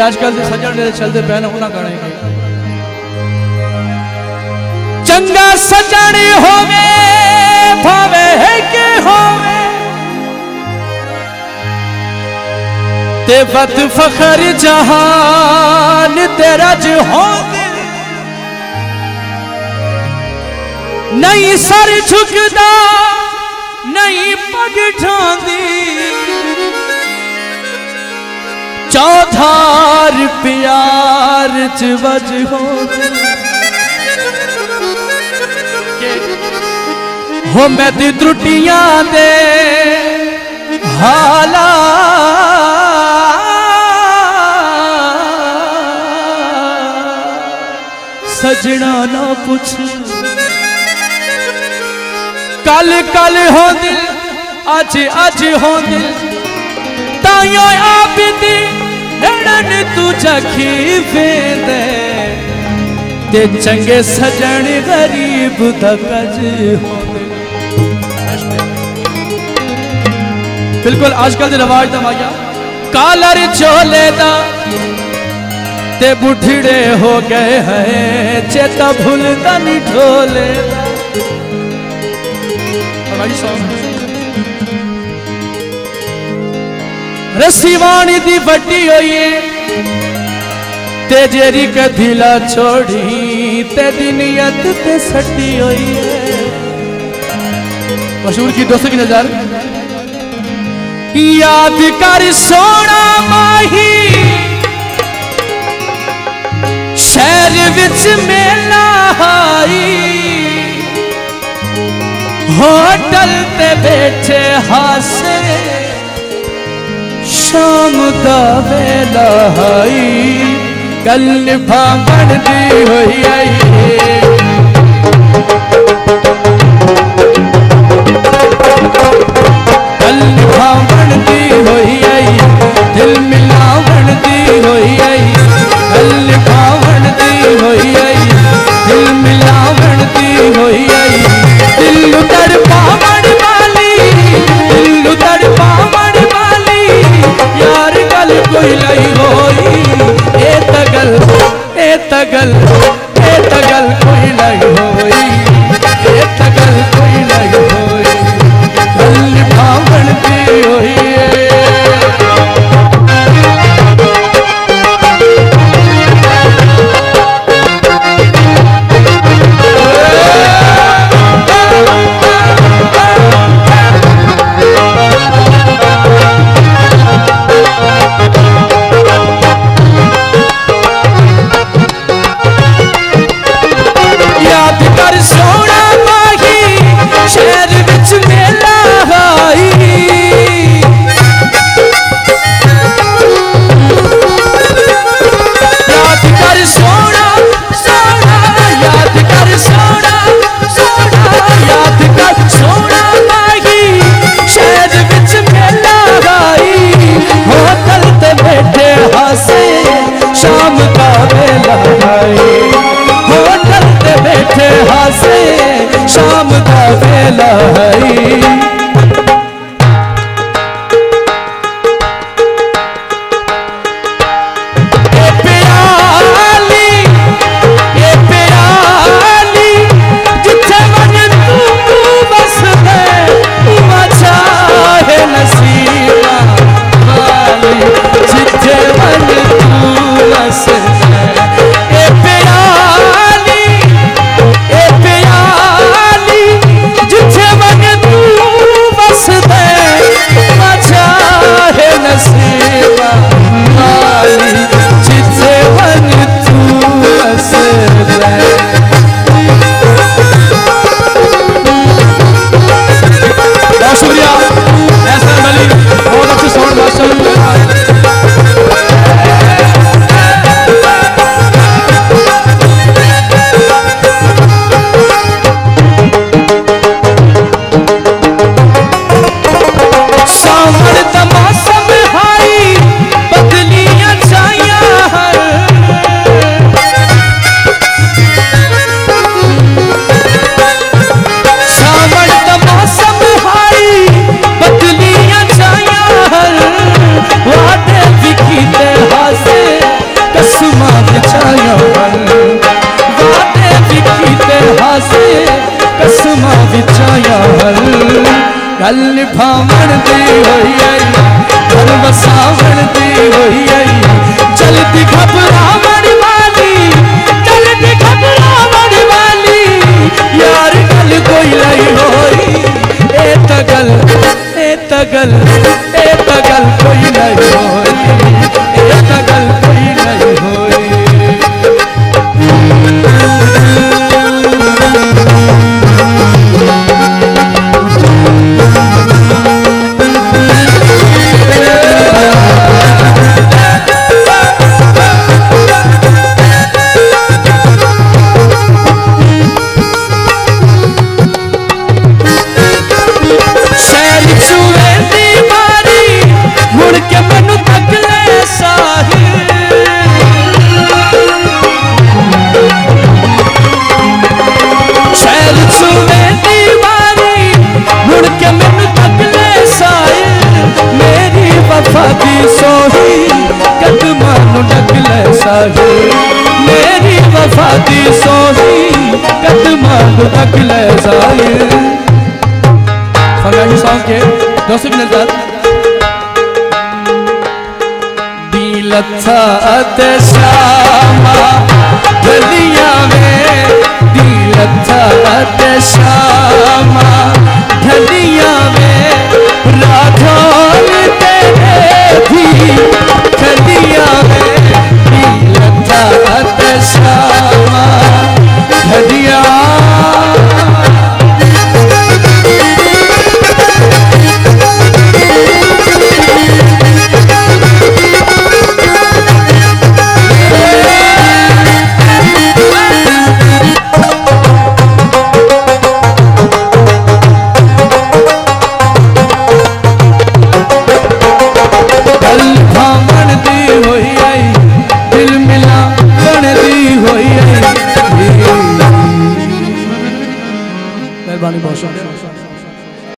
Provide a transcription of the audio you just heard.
आजकल के सजन जेडे चलते पे ना उन्हां गाने चंगा सजन होवे भावे है के होवे ते वत फखर जहान तेरा जो हो नहीं सर झुकदा नहीं पग ठांदी चौधार प्यार च वज हो मैं दी त्रुटियां दे हाला सजना ना पूछ कल कल हो दिल अज अज हो दिल तायो आबिदी हड़न तू जखी फेंदे ते चंगे सजन गरीब दकज हो बिल्कुल आजकल के रिवाज का माया कालर चोले दा ते बुढ़ड़े हो गए हैं चेता भूलता नहीं ढोले रसीवाणी दी बड्डी होई ते जेरी कदिला छोड़ी ते दिनियत ते सटी होई है मशहूर की दोस्तों की नजर याद कर सोना माही शहर विच मेला आई होटल ते बैठे हासे शाम दा वेला आई गल भांगण दी होई आई भावण दी होई आई दिल मिलावण दी होई आई गल भावण दी होई आई दिल मिलावण दी होई आई दिल उतर पावण वाली दिल उतर पावण वाली यार गल कोई लाई होई ए तगल कोई लाई होई ए तगल कोई लाई होई गल भावण दी होई याद कर सोना माही शहर विच मेला याद कर सोना सोना याद कर सोना सोना याद कर सोना माही शहर विच मेला आई होटल ते बैठे हासे शाम का वेला आई होटल ते बैठे हासे शाम का वेला आई जिथे मन तू भावण दी होई आई घर वसावण दी होई आई चलती घबरावण वाली चलती घबरावण वाली यार गल कोई नहीं होई ए तगल ए तगल ए तगल कोई नहीं होई ए तगल कोई नहीं होई मेरी वफा दी सोही कदमां तक ले जाए फरमाइश सॉन्ग के दोस्तों की नजर दिल था